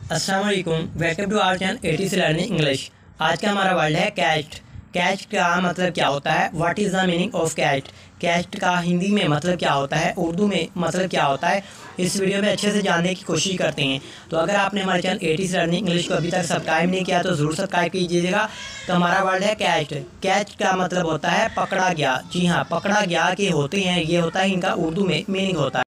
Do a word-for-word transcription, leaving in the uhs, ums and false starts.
अस्सलाम वालेकुम, welcome to our channel AT C learning English. आज का हमारा वर्ड है कैस्ट। कैस्ट का मतलब क्या होता है? What is the meaning of caste? Caste का हिंदी में मतलब क्या होता है, उर्दू में मतलब क्या होता है, इस वीडियो में अच्छे से जानने की कोशिश करते हैं। तो अगर आपने हमारे channel AT C learning English को अभी तक सब्सक्राइब नहीं किया तो ज़रूर सब्सक्राइब कीजिएगा। तो हमारा वर्ड है कैस्ट। कैस्ट का मतलब होता है पकड़ा गया। जी हाँ, पकड़ा गया के होते हैं, ये होता है इनका उर्दू में मीनिंग होता है।